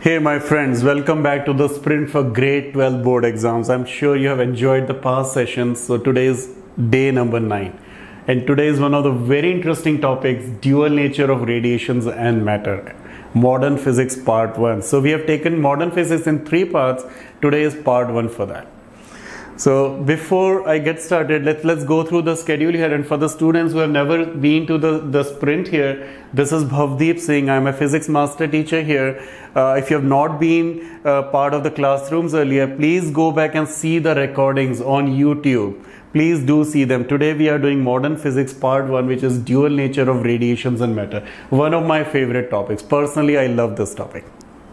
Hey my friends, welcome back to the sprint for grade 12 board exams. I'm sure you have enjoyed the past sessions. So today is day number 9 and today is one of the very interesting topics, dual nature of radiations and matter, modern physics part 1. So we have taken modern physics in 3 parts. Today is part 1 for that. So before I get started, let's go through the schedule here. And for the students who have never been to the sprint here, this is Bhavdeep Singh. I'm a physics master teacher here. If you have not been part of the classrooms earlier, please go back and see the recordings on YouTube. Please do see them. Today we are doing modern physics part 1, which is dual nature of radiations and matter. One of my favorite topics. Personally, I love this topic.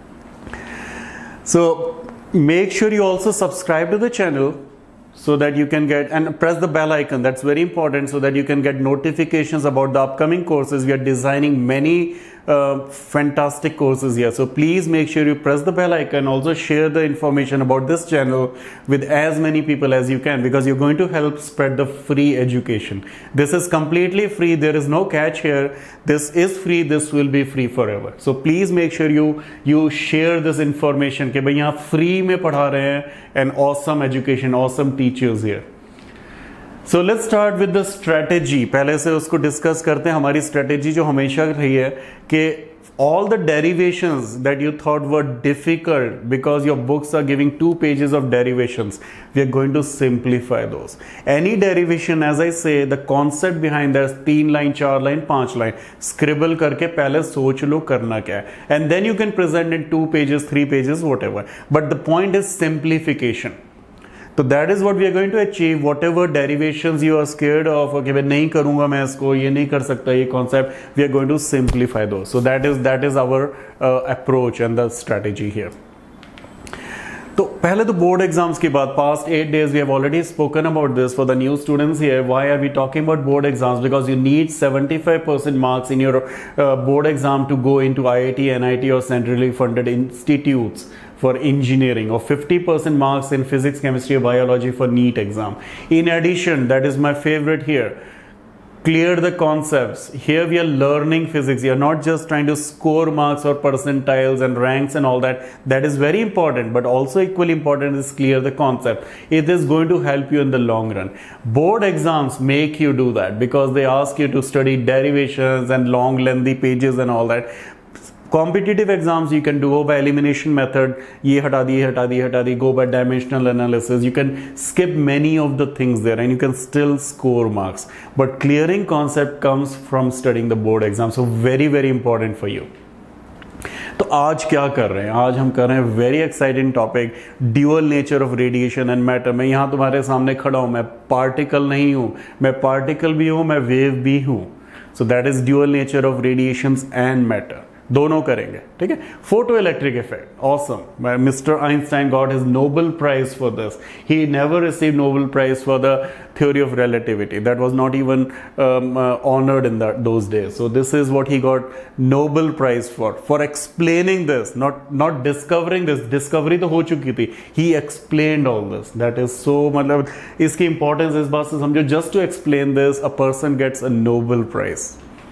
So make sure you also subscribe to the channel, so that you can get, and press the bell icon, that's very important, so that you can get notifications about the upcoming courses. We are designing many fantastic courses here, so please make sure you press the bell icon. Also share the information about this channel with as many people as you can, because you're going to help spread the free education. This is completely free, there is no catch here. This is free, this will be free forever. So please make sure you share this information कि भाई यहाँ free में पढ़ा रहे हैं, and awesome education, awesome teachers here. So let's start with the strategy. पहले से उसको डिस्कस करते हैं. हमारी strategy जो हमेशा रही है कि all the derivations that you thought were difficult because your books are giving 2 pages of derivations, we are going to simplify those. Any derivation, as I say, the concept behind that is 3 line, 4 line, 5 line. Scribble करके पहले सोच लो करना क्या है, and then you can present in 2 pages, 3 pages, whatever. But the point is simplification. So that is what we are going to achieve. Whatever derivations you are scared of, okay, मैं नहीं करूँगा, मैं इसको ये नहीं कर सकता, ये concept, we are going to simplify those. So that is our approach and the strategy here. तो पहले तो board exams की बात. Past 8 days we have already spoken about this. For the new students here, why are we talking about board exams? Because you need 75% marks in your board exam to go into IIT, NIT or centrally funded institutes for engineering, or 50% marks in physics, chemistry or biology for NEET exam. In addition, that is my favorite here, clear the concepts. Here we are learning physics. You are not just trying to score marks or percentiles and ranks and all that. That is very important, but also equally important is clear the concept. It is going to help you in the long run. Board exams make you do that because they ask you to study derivations and long lengthy pages and all that. Competitive exams you can do by elimination method. ये हटा दी, हटा दी, हटा दी. Go by dimensional analysis. You can skip many of the things there and you can still score marks. But clearing concept comes from studying the board exam. So very important for you. तो आज क्या कर रहे हैं? आज हम कर रहे हैं very exciting topic, dual nature of radiation and matter. मैं यहाँ तुम्हारे सामने खड़ा हूँ, मैं पार्टिकल नहीं हूँ, मैं पार्टिकल भी हूँ, मैं वेव भी हूँ. So that is dual nature of radiations and matter. दोनों करेंगे, ठीक है. Photo electric effect, awesome. Mister Einstein got his Nobel prize for this. He never received Nobel prize for the theory of relativity. That was not even honored in those days. So this is what he got Nobel Prize for explaining this, not discovering this. Discovery तो हो चुकी थी. He explained all this. That is so, मतलब इसकी importance इस बात से समझो. Just to explain this, a person gets a Nobel Prize.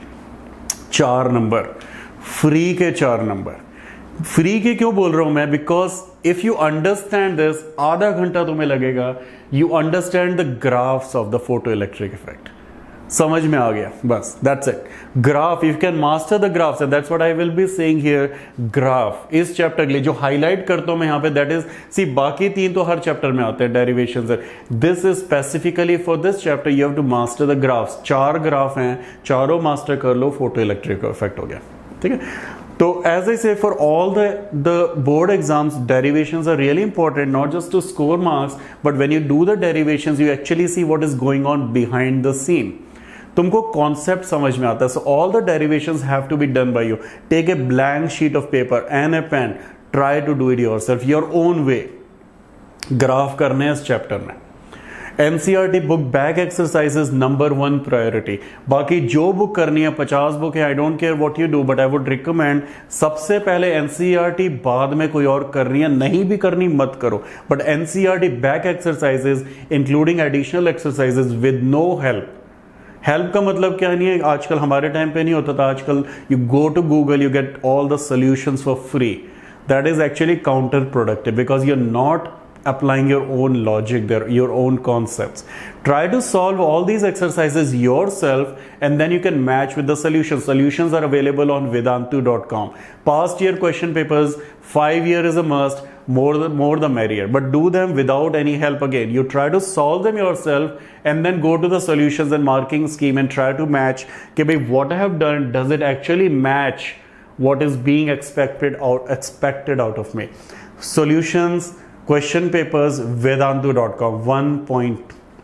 4 number free के, 4 नंबर फ्री के. क्यों बोल रहा हूं मैं? Because if you understand this, आधा घंटा तुम्हें लगेगा. You understand the graphs of the photo electric effect. समझ में आ गया? बस that's it. Graph, if can master the graphs, and that's what I will be saying here. Graph इस चैप्टर के लिए जो हाईलाइट करता हूं मैं यहां पे, दैट इज, सी बाकी 3 तो हर चैप्टर में आते हैं derivations. This is specifically for this chapter. You have to master the graphs. 4 graph हैं, चारों मास्टर कर लो, फोटो इलेक्ट्रिक इफेक्ट हो गया, ठीक है. So as I say, for all the board exams, derivations are really important, not just to score marks, but when you do the derivations, you actually see what is going on behind the scene. तुमको concept समझ में आता है. So all the derivations have to be done by you. Take a blank sheet of paper and a pen. Try to do it yourself, your own way. Graph करने हैं इस chapter में. NCERT book back exercises number 1 priority. बाकी जो book करनी है, 50 book है, I don't care what you do, but I would recommend सबसे पहले NCERT, बाद में कोई और करनी है, नहीं भी करनी मत करो, but NCERT back exercises including additional exercises with no help. Help का मतलब क्या नहीं है, आजकल हमारे टाइम पे नहीं होता था. आजकल you go to Google, you get all the solutions for free. that is actually counterproductive because you're not applying your own logic there, your own concepts. Try to solve all these exercises yourself and then you can match with the solutions. Solutions are available on Vedantu.com. Past year question papers, 5 year is a must, more the merrier, but do them without any help again. You try to solve them yourself and then go to the solutions and marking scheme and try to match, okay, bhai, what I have done, does it actually match what is being expected out of me? Solutions, question papers, Vedantu.com. 1 point.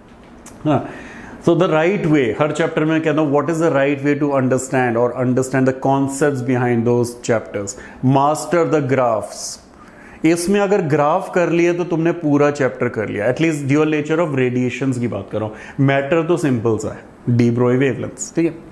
So the right way, हर chapter में कहता हूँ what is the right way to understand the concepts behind those chapters. Master the graphs. इसमें अगर graph कर लिए तो तुमने पूरा चैप्टर कर लिया. At least dual nature of radiations की बात कर रहा हूं. मैटर तो सिंपल सा है, डी ब्रोई वेवलेंथ्स. ठीक है,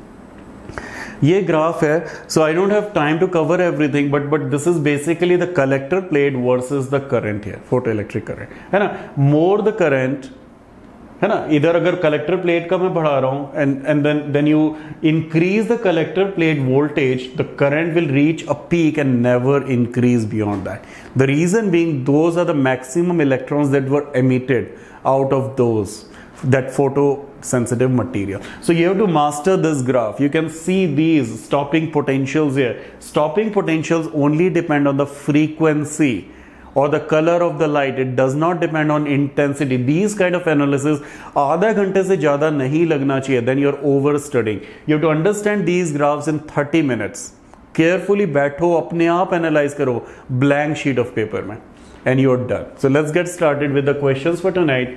ये ग्राफ है. So I don't have time to cover everything, but this is basically the collector plate versus the current here, photo electric current है ना. मोर द करंट है ना, इधर अगर कलेक्टर प्लेट का मैं बढ़ा रहा हूं and then you increase the collector plate voltage, the current will reach a peak and never increase beyond that. The reason being those are the maximum electrons that were emitted out of those that photosensitive material. So you have to master this graph. You can see these stopping potentials here. Stopping potentials only depend on the frequency or the color of the light. It does not depend on intensity. These kind of analysis आधा घंटे से ज़्यादा नहीं लगना चाहिए. Then you're over studying. You have to understand these graphs in 30 minutes. Carefully बैठो, अपने आप analyze करो blank sheet of paper में, and you're done. So let's get started with the questions for tonight.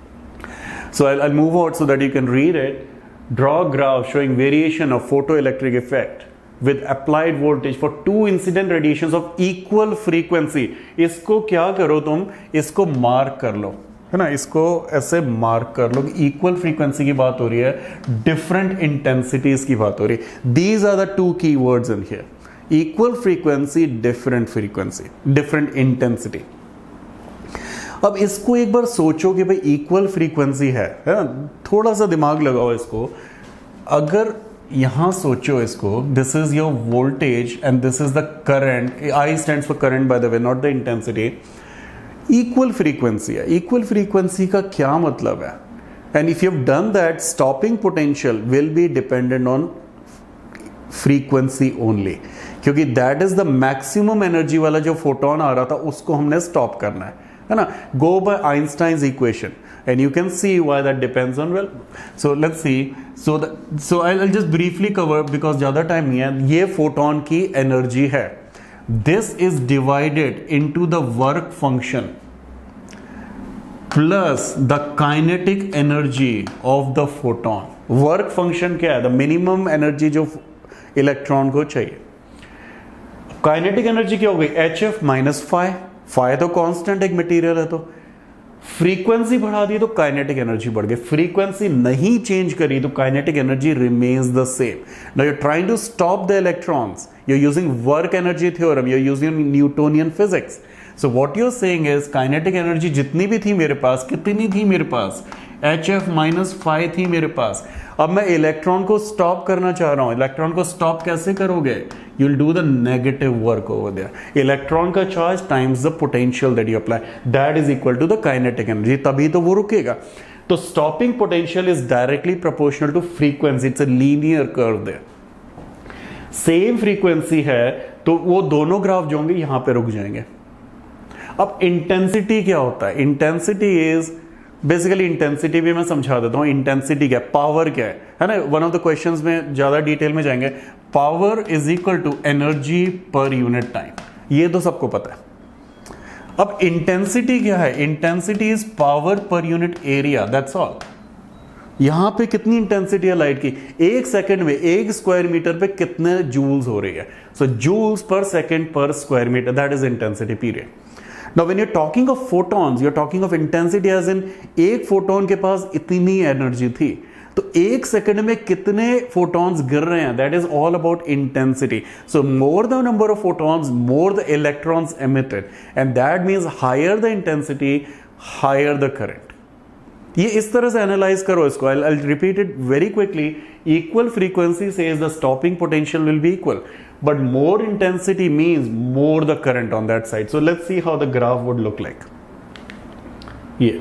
So I'll move out so that you can read it. Draw a graph showing variation of photoelectric effect with applied voltage for two incident radiations of equal frequency. इसको क्या करो तुम, इसको mark कर लो, है ना, इसको ऐसे मार्क कर लो. इक्वल फ्रीक्वेंसी की बात हो रही है, डिफरेंट इंटेंसिटीज की बात हो रही है. These are the two key words in here. Equal frequency, different frequency, different intensity. अब इसको एक बार सोचो कि भाई इक्वल फ्रीक्वेंसी है ना, थोड़ा सा दिमाग लगाओ इसको. अगर यहां सोचो इसको, this is your voltage and this is the current. I stands for current by the way, not the intensity. Equal frequency है. इक्वल फ्रीक्वेंसी का क्या मतलब है? And if you have done that, stopping potential will be dependent on frequency only, क्योंकि that is the maximum energy वाला जो photon आ रहा था उसको हमने स्टॉप करना है ना. Go by Einstein's equation and you can see why that depends on, well, so let's see. So I'll just briefly cover because ज़्यादा टाइम नहीं है. ये फोटोन की एनर्जी है. This is divided into the work function plus the kinetic energy of the photon. Work function क्या है? The minimum energy जो electron को चाहिए. काइनेटिक एनर्जी क्या हो गई? HF minus phi. फाई तो कांस्टेंट एक मटेरियल है, तो फ्रीक्वेंसी बढ़ा दी तो काइनेटिक एनर्जी बढ़ गई. फ्रीक्वेंसी नहीं चेंज करी तो kinetic energy remains the same. Now you are trying to stop the electrons, you are using work energy theorem, you are using Newtonian physics. So what you are saying is kinetic energy जितनी भी थी मेरे पास, कितनी थी मेरे पास? HF minus phi थी मेरे पास. अब मैं इलेक्ट्रॉन को स्टॉप करना चाह रहा हूं. इलेक्ट्रॉन को स्टॉप कैसे करोगे? You will do the negative work over there. Electron का charge times the potential that you apply, that is equal to the kinetic energy. तभी तो वो रुकेगा. तो stopping potential is directly proportional to frequency. It's a linear curve there. Same frequency है तो वो दोनों ग्राफ जो होंगे यहां पे रुक जाएंगे. अब इंटेंसिटी क्या होता है? इंटेंसिटी इज बेसिकली, इंटेंसिटी भी मैं समझा देता हूं. इंटेंसिटी क्या है? पावर क्या है ना. वन ऑफ द क्वेश्चंस में ज्यादा डिटेल में जाएंगे. Power is equal to energy per unit time. ये तो सबको पता है. अब इंटेंसिटी क्या है? Intensity is power per unit area, that's all. यहां पे कितनी इंटेंसिटी है लाइट की? एक सेकंड में एक स्क्वायर मीटर पे कितने जूल्स हो रही है. So joules per second per square metre, that is intensity period. Now when you're talking of photons, you're talking of intensity as in एक फोटोन के पास इतनी एनर्जी थी, तो एक सेकंड में कितने फोटॉन्स गिर रहे हैं, that is all about intensity. So more the number of photons, more the electrons emitted, and that means higher the intensity, higher the current. ये इस तरह से एनालाइज करो इसको. I'll repeat it very quickly. Equal frequency says the stopping potential will be equal, but more intensity means more the current on that side. So let's see how the graph would look like. ये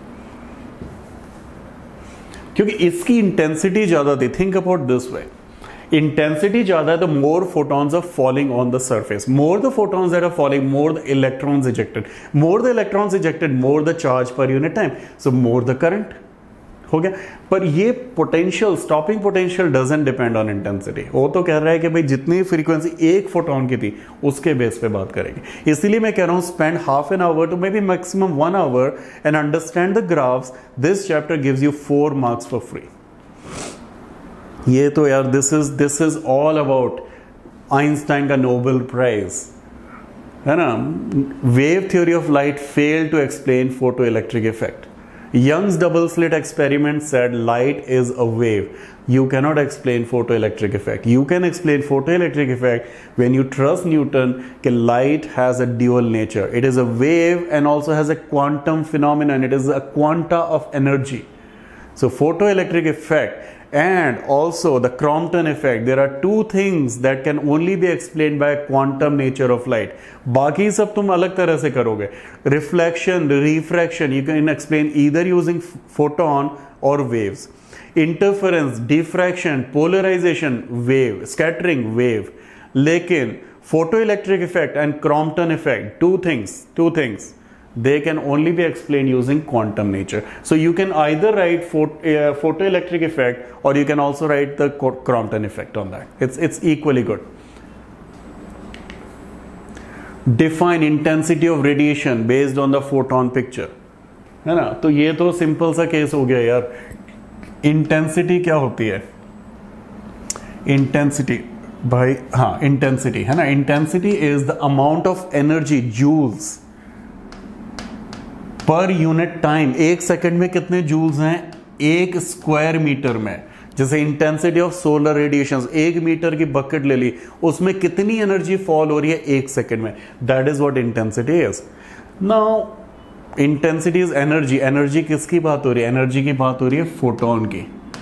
क्योंकि इसकी intensity ज्यादा थी. Think about this way, intensity ज्यादा है तो more photons are falling on the surface. More the photons that are falling, more the electrons ejected. More the electrons ejected, more the charge per unit time, so more the current. हो गया. पर ये potential, stopping potential doesn't depend on intensity. वो तो कह रहा है कि भाई जितनी फ्रीक्वेंसी एक फोटोन की थी उसके बेस पे बात करेंगे. इसीलिए मैं कह रहा हूं spend half an hour to maybe maximum 1 hour and understand the graphs. This chapter gives you 4 marks for free. ये तो यार this is all about Einstein का नोबेल प्राइज है ना. Wave theory of light failed to explain photo electric effect. Young's double slit experiment said light is a wave. You cannot explain photoelectric effect. You can explain photoelectric effect when you trust Newton that light has a dual nature. It is a wave and also has a quantum phenomenon. It is a quanta of energy. So photoelectric effect and also the Crompton effect, there are two things that can only be explained by quantum nature of light. बाकी सब तुम अलग तरह से करोगे. Reflection, refraction, you can explain either using photon or waves. Interference, diffraction, polarization, wave. Scattering, wave. लेकिन photoelectric effect and Crompton effect, two things, they can only be explained using quantum nature. So you can either write photoelectric effect or you can also write the Crompton effect on that. It's equally good. Define intensity of radiation based on the photon picture. है ना. तो ये तो simple सा case हो गया यार. Intensity क्या होती है? इंटेंसिटी भाई, हाँ इंटेंसिटी है ना. Intensity is the amount of energy joules per unit time. एक सेकंड में कितने जूल्स हैं? 1 स्क्वायर मीटर में. जैसे intensity of solar radiations, 1 metre की बकेट ले ली, उसमें कितनी एनर्जी फॉल हो रही है 1 सेकंड में. That is what intensity is. Now intensity is energy. Energy किसकी बात हो रही है? एनर्जी की बात हो रही है फोटोन की.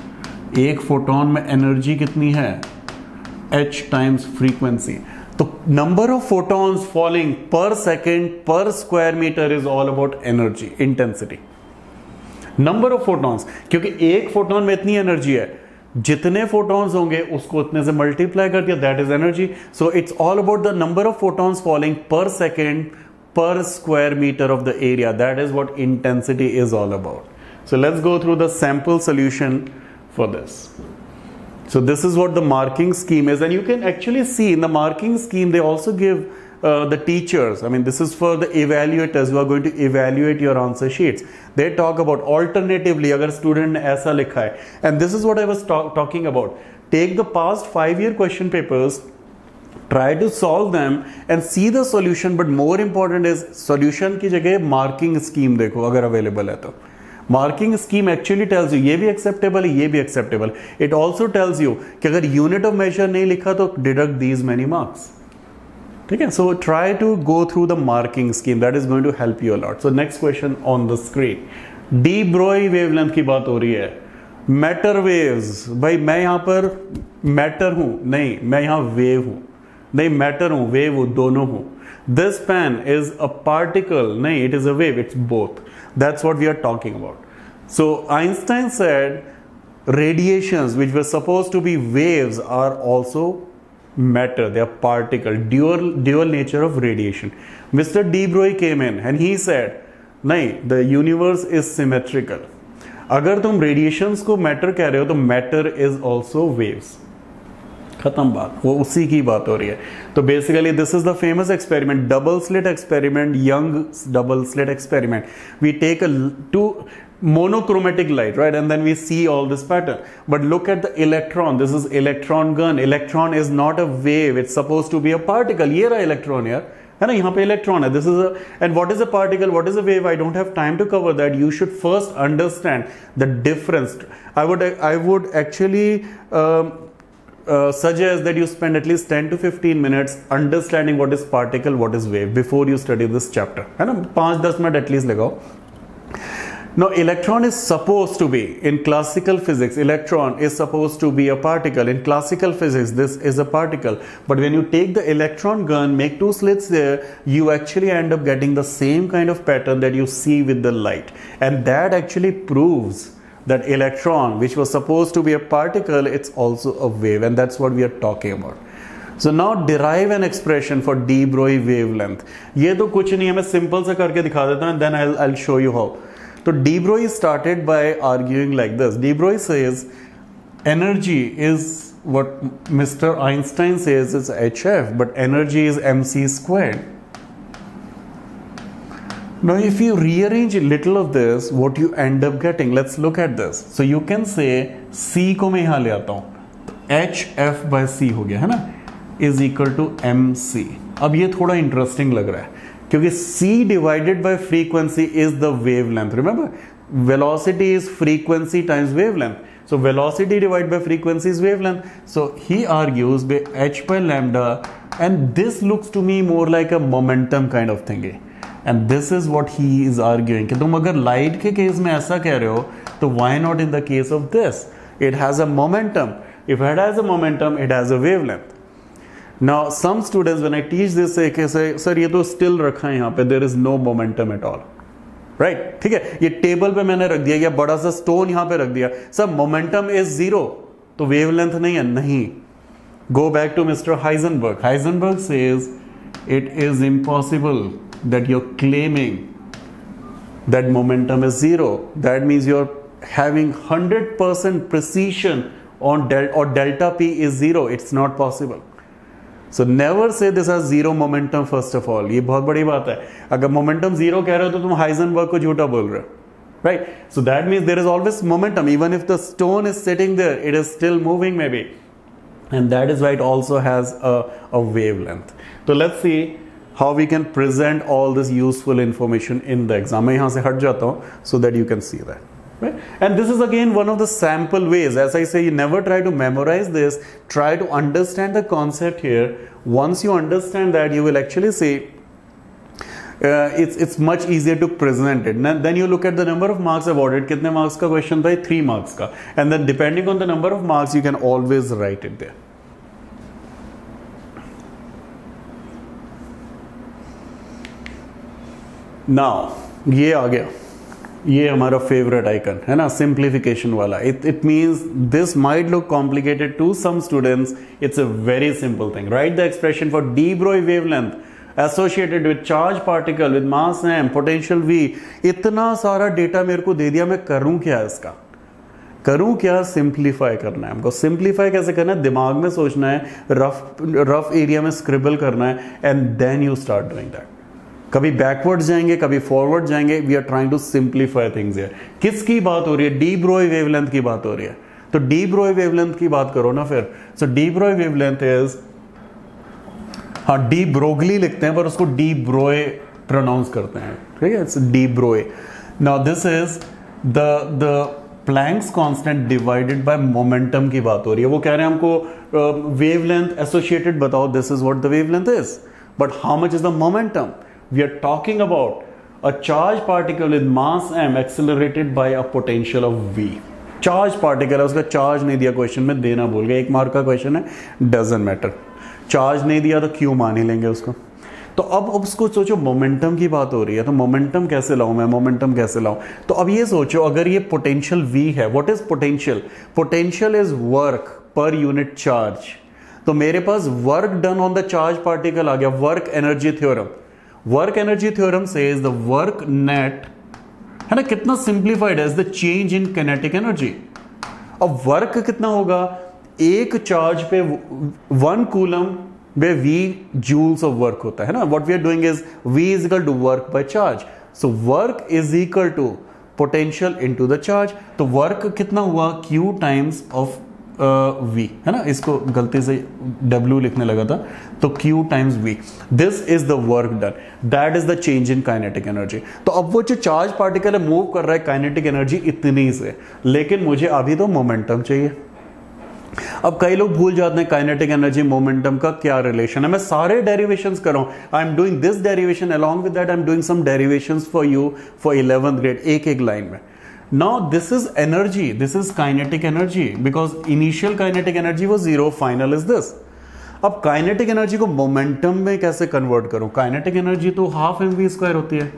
एक फोटोन में एनर्जी कितनी है? h times frequency. तो number of photons falling per second per square metre is all about energy, intensity. Number of photons, क्योंकि एक फोटोन में इतनी एनर्जी है, जितने फोटॉन्स होंगे उसको उतने से मल्टीप्लाई कर दिया, that is energy. So it's all about the number of photons falling per second per square meter of the area. That is what intensity is all about. So let's go through the sample solution for this. So this is what the marking scheme is, and you can actually see in the marking scheme they also give the teachers, I mean this is for the evaluators who are going to evaluate your answer sheets. They talk about alternatively अगर student ने ऐसा लिखा है, and this is what I was talking about. Take the past 5-year question papers, try to solve them and see the solution, but more important is solution की जगह marking scheme देखो अगर available है तो. Marking scheme actually tells you ये भी acceptable है, ये भी acceptable. It also tells you कि अगर unit of measure नहीं लिखा तो deduct these many marks. ठीक है. So try to go through the marking scheme, that is going to help you a lot. So next question on the screen. de Broglie wavelength की बात हो रही है. Matter waves, भाई मैं यहाँ पर matter हूँ नहीं, मैं यहाँ wave हूँ. नहीं मैटर हूं, वेव हूं, दोनों हूं. This pen is a particle, नहीं it is a wave, it's both. That's what we are talking about. So Einstein said radiations which were supposed to be waves are also matter, they are particle, dual nature of radiation. Mr. de Broglie came in and he said नहीं, the universe is symmetrical. अगर तुम radiations को matter कह रहे हो तो matter is also waves. खत्म बात, वो उसी की बात हो रही है. तो basically this is the famous experiment, double slit experiment, Young double slit experiment. We take two monochromatic light, right, and then we see all this pattern. But look at the electron. This is electron gun. Electron is not a wave, it's supposed to be a particle. ये रहा electron यार, है ना, यहाँ पे electron है. This is a, and what is a particle, what is a wave? I don't have time to cover that. You should first understand the difference. I would actually suggest that you spend at least 10 to 15 minutes understanding what is particle, what is wave before you study this chapter, है ना. 5-10 minute at least लगाओ. Now, electron is supposed to be, in classical physics, electron is supposed to be a particle. In classical physics, this is a particle. But when you take the electron gun, make two slits there, you actually end up getting the same kind of pattern that you see with the light. And that actually proves that electron, which was supposed to be a particle, it's also a wave. And that's what we are talking about. So now derive an expression for de Broglie wavelength. ये तो कुछ नहीं है, मैं simple से करके दिखा देता हूँ, and then I'll show you how. So de Broglie started by arguing like this. De Broglie says energy is what Mr. Einstein says is hf, but energy is mc squared. Now if you rearrange a little of this, what you end up getting, let's look at this. So you can say c को मैं यहाँ ले आता हूँ, hf by c हो गया है ना, is equal to mc. अब ये थोड़ा इंटरेस्टिंग लग रहा है क्योंकि c divided by frequency is the wavelength. Remember, velocity is frequency times wavelength. So velocity divided by frequency is wavelength. So he argues by h by lambda, and this looks to me more like a momentum kind of thing. And this is what he is arguing कि तुम अगर light के case में ऐसा कह रहे हो तो why not in the case of this? It has a momentum. If it has a momentum, it has a wavelength. Now some students when I teach this say sir ये तो still रखा है यहाँ पे, there is no momentum at all, right? ठीक है, ये table पे मैंने रख दिया, या बड़ा सा स्टोन यहाँ पे रख दिया, सर मोमेंटम इज जीरो, तो वेवलेंथ नहीं है, नहीं. Go back to Mr. Heisenberg. Heisenberg says it is impossible that you're claiming that momentum is zero. That means you're having 100% precision on delta P is zero. It's not possible. So never say this has zero momentum first of all. ये बहुत बड़ी बात है. अगर momentum zero कह रहे हो तो तुम Heisenberg को झूठा बोल रहे हो, right? So that means there is always momentum. Even if the stone is sitting there, it is still moving maybe. And that is why it also has a wavelength. So let's see how we can present all this useful information in the exam. मैं यहाँ से हट जाता हूँ so that you can see that. Right? And this is again one of the sample ways. As I say, you never try to memorize this. Try to understand the concept here. Once you understand that, you will actually see it's much easier to present it. Then you look at the number of marks awarded. कितने marks का question था? 3 marks का. And then depending on the number of marks, you can always write it there. Now ये आ गया, ये हमारा favourite icon है ना, सिंप्लीफिकेशन वाला. It means this might look complicated to some students. It's a very simple thing. Right the expression for de Broglie wavelength associated with charge particle with mass m, potential v. इतना सारा data मेरे को दे दिया, मैं करूं क्या इसका? करूं क्या? सिंप्लीफाई करना है हमको. सिंप्लीफाई कैसे करना है? दिमाग में सोचना है, रफ एरिया में स्क्रिबल करना है, and then you start doing that. कभी बैकवर्ड जाएंगे, कभी फॉरवर्ड जाएंगे. We are trying to simplify things here. किसकी बात हो रही है? डी ब्रोई वेवलेंथ की बात हो रही है. तो डी ब्रोई वेवलेंथ की बात करो ना फिर. So de Broglie wavelength is, हाँ डी ब्रोगली लिखते हैं पर उसको डी ब्रोए प्रोनाउंस करते हैं, ठीक है? It's de Broglie. Now this is the Planck's constant divided by momentum की बात हो रही है. वो कह रहे हैं हमको वेवलेंथ एसोसिएटेड बताओ. This is what the wavelength is, but how much is the momentum? We are talking about a charged particle with mass m accelerated by a potential of v. Charged particle है, उसका charge नहीं दिया question में, देना भूल गया. 1 mark का question है, डजंट मैटर. चार्ज नहीं दिया तो क्यों मान ही लेंगे उसको. तो अब उसको सोचो, मोमेंटम की बात हो रही है, तो मोमेंटम कैसे लाऊं मैं? मोमेंटम कैसे लाऊं? तो अब ये सोचो, अगर ये पोटेंशियल v है, what is potential? Potential is work per unit charge. तो मेरे पास work done on the charge particle आ गया. Work energy theorem. Work energy theorem says the work net, है ना, कितना सिंप्लीफाइड है, is the change in kinetic energy. अब वर्क कितना होगा? एक चार्ज पे 1 कूलम पे v जूल्स ऑफ वर्क होता है ना. What we are doing is v is equal to work by charge. So work is equal to potential into the charge. तो वर्क कितना हुआ? q टाइम्स ऑफ v, है ना. इसको गलती से w लिखने लगा था, तो q times v. This is the work done. That is the change in kinetic energy. तो अब वो जो चार्ज पार्टिकल है मूव कर रहा है काइनेटिक एनर्जी इतनी से, लेकिन मुझे अभी तो मोमेंटम चाहिए. अब कई लोग भूल जाते हैं काइनेटिक एनर्जी मोमेंटम का क्या रिलेशन है। मैं सारे डेरिवेशंस कर रहा हूं, I am doing this derivation, along with that I am doing some derivations for you for 11th grade, एक एक लाइन में। Now this is energy, this is kinetic energy, because initial kinetic energy वो 0, final is this. अब kinetic energy को momentum में कैसे convert करूं? Kinetic energy तो हाफ mv² होती है,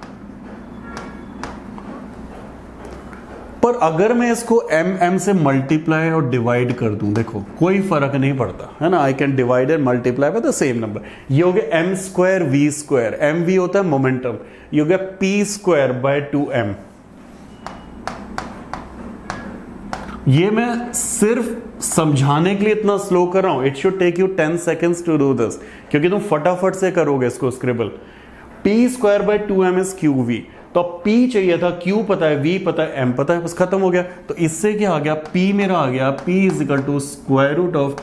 पर अगर मैं इसको m से मल्टीप्लाई और डिवाइड कर दूं, देखो कोई फर्क नहीं पड़ता है ना, I can divide and multiply by the same number. ये हो गया m² v², mv होता है मोमेंटम, ये हो गया p²/2m। ये मैं सिर्फ समझाने के लिए इतना स्लो कर रहा हूं, it should take you 10 seconds to do this, क्योंकि तुम फटाफट से करोगे इसको स्क्रिबल। p²/2m इज qv, तो P चाहिए था, Q पता है, V पता है, M पता है, बस खत्म हो गया। तो इससे क्या आ गया, P मेरा आ गया P =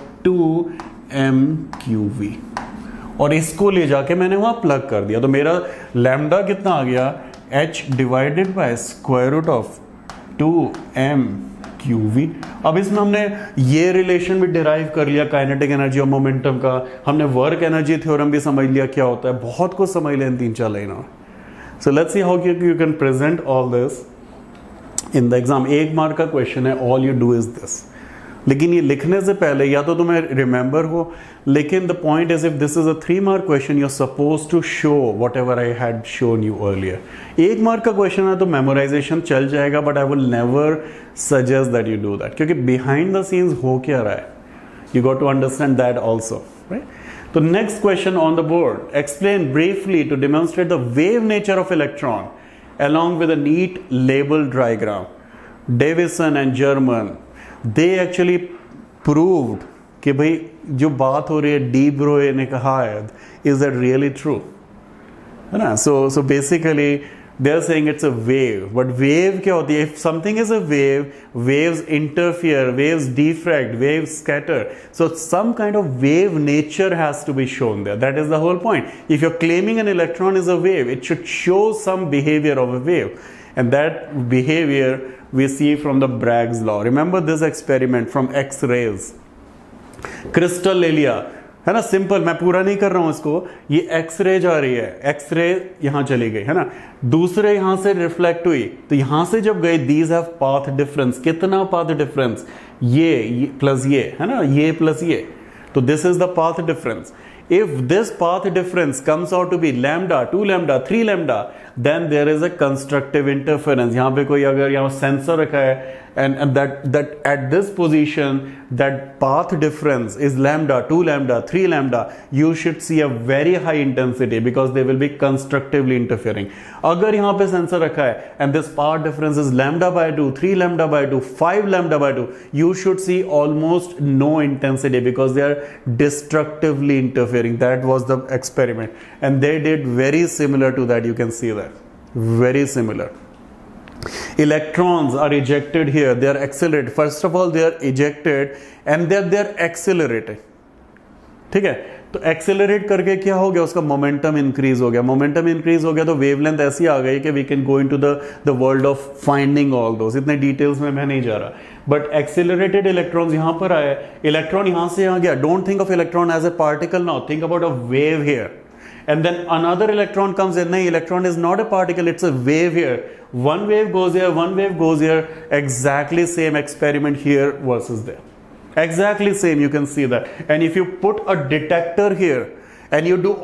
2m⁴ और इसको ले जाके मैंने वहां प्लग कर दिया, तो मेरा लैम्डा कितना आ गया, h/2m⁴ अब इसमें हमने ये रिलेशन भी डिराइव कर लिया काइनेटिक एनर्जी और मोमेंटम का, हमने वर्क एनर्जी थ्योरम भी समझ लिया क्या होता है, बहुत कुछ समझ लिया इन 3-4 लाइनों में। So let's see how you can present all this in the exam. 1 mark का क्वेश्चन है, all you do is this. लेकिन ये लिखने से पहले या तो तुम्हें रिमेंबर हो, लेकिन the point is if this is a 3 mark question, you're supposed to show whatever I had shown you earlier. 1 mark का क्वेश्चन है तो मेमोराइजेशन चल जाएगा, but I will never suggest that you do that, क्योंकि behind the scenes हो क्या रहा है, you got to understand that also, right? So next question on the board, explain briefly to demonstrate the wave nature of electron along with a neat label diagram. Davison and German, they actually proved कि भाई जो बात हो रही है D Broglie ने कहा है, is that really true? है ना? So basically they are saying it's a wave, but wave क्या होती है? If something is a wave, waves interfere, waves diffract, waves scatter. So some kind of wave nature has to be shown there. That is the whole point. If you're claiming an electron is a wave, it should show some behavior of a wave, and that behavior we see from the Bragg's law. Remember this experiment from X-rays. Crystal ले लिया है ना, simple, मैं पूरा नहीं कर रहा हूं इसको, ये एक्सरे जा रही है, एक्सरे यहां चली गई है ना, दूसरे यहां से रिफ्लेक्ट हुई, तो यहां से जब गए, दीज हैव पाथ डिफरेंस, कितना पाथ डिफरेंस, ये प्लस ये है ना, ये प्लस ये, तो this is the path difference. If this path difference comes out to be lambda, 2 lambda, 3 lambda, then there is a constructive interference. यहाँ पे कोई अगर यहाँ सेंसर रखा है and that at this position that path difference is lambda, 2 lambda, 3 lambda, you should see a very high intensity because they will be constructively interfering. अगर यहाँ पे सेंसर रखा है and this path difference is lambda/2, 3 lambda/2, 5 lambda/2, you should see almost no intensity because they are destructively interfering. That was the experiment and they did very similar to that. You can see that very similar. Electrons are ejected here, they are accelerated. First of all they are ejected and then they are accelerated. ठीक है, तो accelerate करके क्या हो गया, उसका momentum increase हो गया, मोमेंटम इंक्रीज हो गया तो वेवलेंथ ऐसी आ गई कि we can go into the world of finding all those, इतने डिटेल्स में मैं नहीं जा रहा, बट एक्सेलरेटेड इलेक्ट्रॉन्स यहां पर आए, इलेक्ट्रॉन यहां से आ गया, don't think of electron as a particle now, think about a wave here, and then another electron comes in. No, electron is not a particle, it's a wave here. One wave goes here, one wave goes here. Exactly same experiment here versus there. Exactly same, you can see that. And if you put a detector here and you do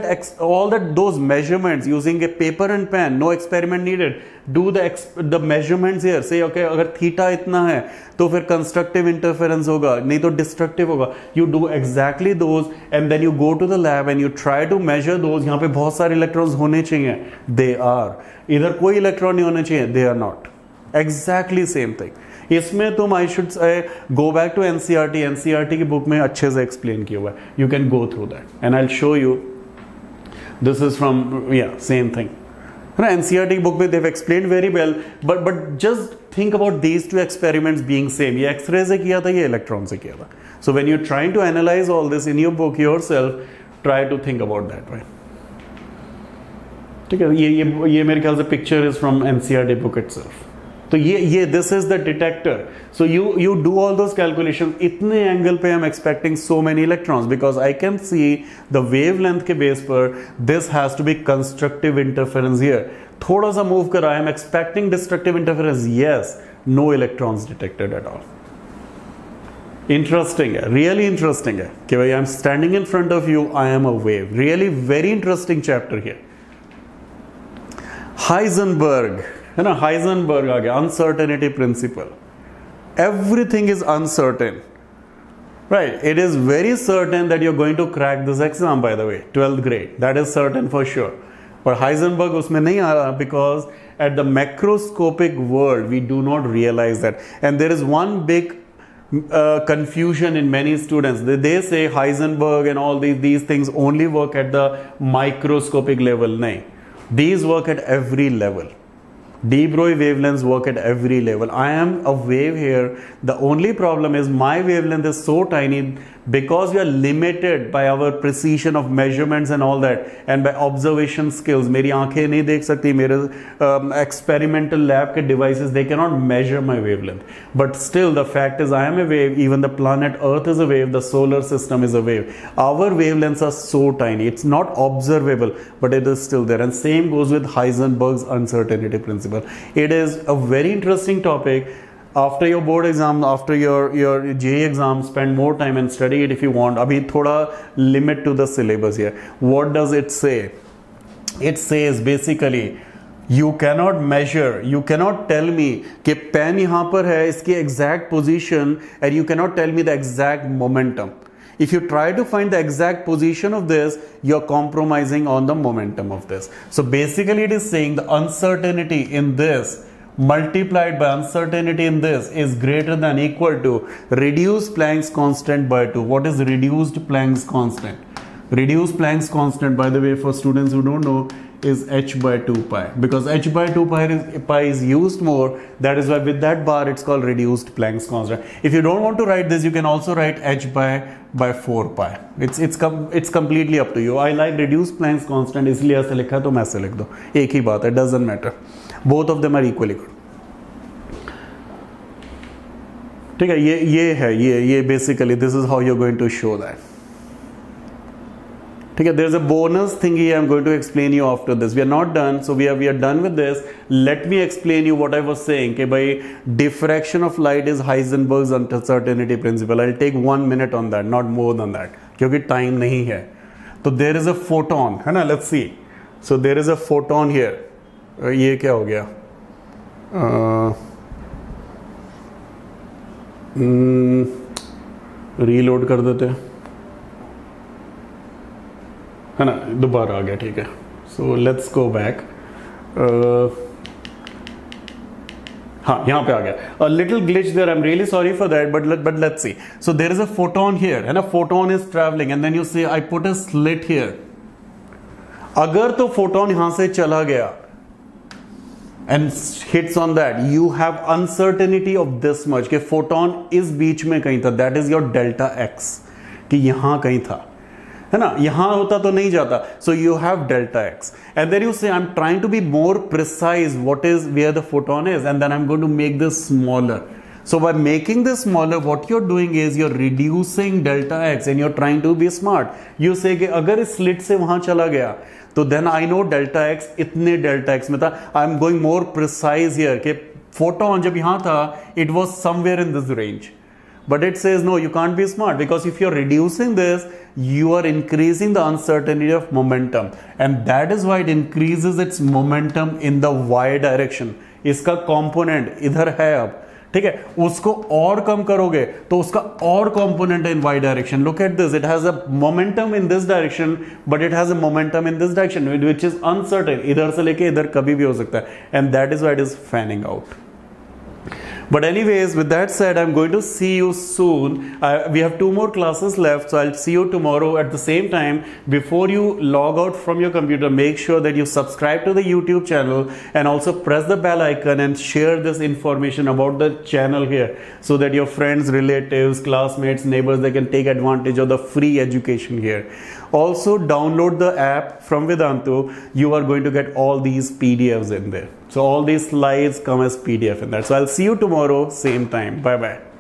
those measurements using a paper and pen, no experiment needed, do the measurements here, say okay अगर theta इतना है तो फिर constructive interference होगा, नहीं तो destructive होगा, you do exactly those and then you go to the lab and you try to measure those. यहाँ पे बहुत सारे electrons होने चाहिए, they are, इधर कोई electron नहीं होने चाहिए, they are not. Exactly same thing. इसमें तुम I should go back to NCERT की बुक में अच्छे से एक्सप्लेन किया हुआ है, you can go through that and I will show you, this is from same thing है ना, एनसीईआरटी की बुक में they have explained very well, but just think about these two experiments being same, ये X-ray से किया था, ये electron से किया था, so when you trying to analyse all this in your book yourself, try to think about that way, ठीक है, ये मेरे ख्याल से picture is from NCERT book itself. तो ये this is the detector. So you do all those calculations. इतने angle पे I'm expecting so many electrons because I can see the wavelength के base पर this has to be constructive interference here. थोड़ा सा move करा, I'm expecting destructive interference. Yes, no electrons detected at all. Interesting है, really interesting है कि भाई I'm standing in front of you, I am a wave. Really very interesting chapter here. Heisenberg है ना, Heisenberg आ गया, uncertainty principle. Everything is uncertain, right? It is very certain that you are going to crack this exam, by the way 12th grade, that is certain for sure. और Heisenberg उसमें नहीं आ रहा because at the macroscopic world we do not realise that. And there is one big confusion in many students. They say Heisenberg and all these things only work at the microscopic level. No, these work at every level. De Broglie wavelengths work at every level. I am a wave here. The only problem is my wavelength is so tiny because we are limited by our precision of measurements and all that, and by observation skills. मेरी आंखें नहीं देख सकती, मेरे experimental lab के devices, they cannot measure my wavelength. But still the fact is I am a wave. Even the planet Earth is a wave. The solar system is a wave. Our wavelengths are so tiny. It's not observable, but it is still there. And same goes with Heisenberg's uncertainty principle. It is a very interesting topic. After your board exam, after your JEE exam, spend more time and study it if you want. अभी थोड़ा limit to the syllabus here. What does it say? It says basically you cannot measure, you cannot tell me कि pen यहाँ पर है, इसकी exact position, and you cannot tell me the exact momentum. If you try to find the exact position of this, you're compromising on the momentum of this. So basically it is saying the uncertainty in this multiplied by uncertainty in this is greater than equal to reduced Planck's constant by 2. What is reduced Planck's constant? Reduced Planck's constant, by the way, for students who don't know, is h by 2 pi. Because h by 2 pi is used more, that is why with that bar it's called reduced Planck's constant. If you don't want to write this, you can also write h by 4 pi. It's completely up to you. I like reduced Planck's constant, इसलिए ऐसे लिखा तो मैं ऐसे लिख दो, एक ही बात है, doesn't matter. Both of them are equally good. ठीक है, ये है, ये basically this is how you're going to show that. ठीक है, there is a bonus thingy I'm going to explain you after this. We are not done, so we are done with this. Let me explain you what I was saying कि भाई diffraction of light is Heisenberg's uncertainty principle. I'll take 1 minute on that, not more than that, क्योंकि time नहीं है. तो there is a photon, है ना? Let's see. So there is a photon here. ये क्या हो गया? रीलोड कर देते हैं, है ना? दोबारा आ गया, ठीक है. So let's go back. हाँ, यहाँ पे आ गया. A little glitch there. I'm really sorry for that, but let's see. So there is a photon here, है ना? Photon is traveling, and then you say I put a slit here. अगर तो photon यहाँ से चला गया and hits on that, you have uncertainty of this much कि photon इस बीच में कहीं था. That is your delta x, कि यहाँ कहीं था, है ना? यहाँ होता तो नहीं जाता. So you have delta x, and then you say I'm trying to be more precise what is where the photon is, and then I'm going to make this smaller. So by making this smaller, what you're doing is you're reducing delta x, and you're trying to be smart. You say कि अगर इस slit से वहाँ चला गया तो then I know delta x इतने delta x में था. I'm going more precise here कि photon जब यहाँ था it was somewhere in this range. But it says no, you can't be smart, because if you're reducing this, you are increasing the uncertainty of momentum, and that is why it increases its momentum in the y direction. इसका component इधर है अब, ठीक है? उसको और कम करोगे तो उसका और component in y direction. Look at this, it has a momentum in this direction, but it has a momentum in this direction, which is uncertain. इधर से लेके इधर कभी भी हो सकता है, and that is why it is fanning out. But anyways, with that said, I'm going to see you soon. We have 2 more classes left, so I'll see you tomorrow at the same time. Before you log out from your computer, make sure that you subscribe to the YouTube channel, and also press the bell icon and share this information about the channel here, so that your friends, relatives, classmates, neighbors, they can take advantage of the free education here. Also download the app from Vedantu. You are going to get all these PDFs in there. So all these slides come as PDF in that. So I'll see you tomorrow, same time. Bye bye.